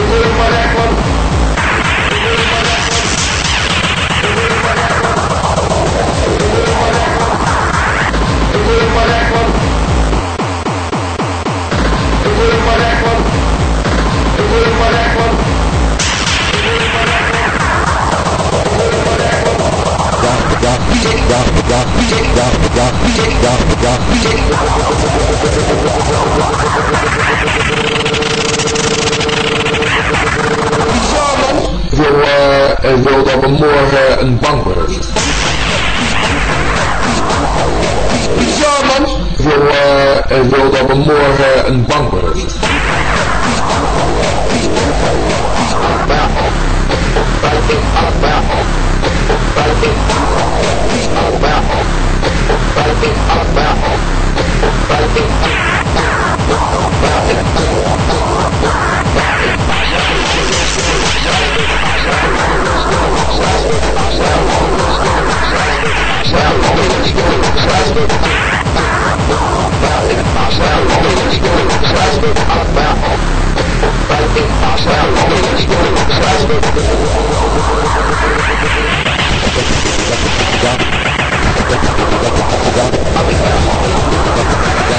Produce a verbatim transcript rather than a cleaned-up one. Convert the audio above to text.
wil, uh, wil dat we morgen een bank worden. Ja man! Wil, uh, wil dat we morgen een bank worden. Ja.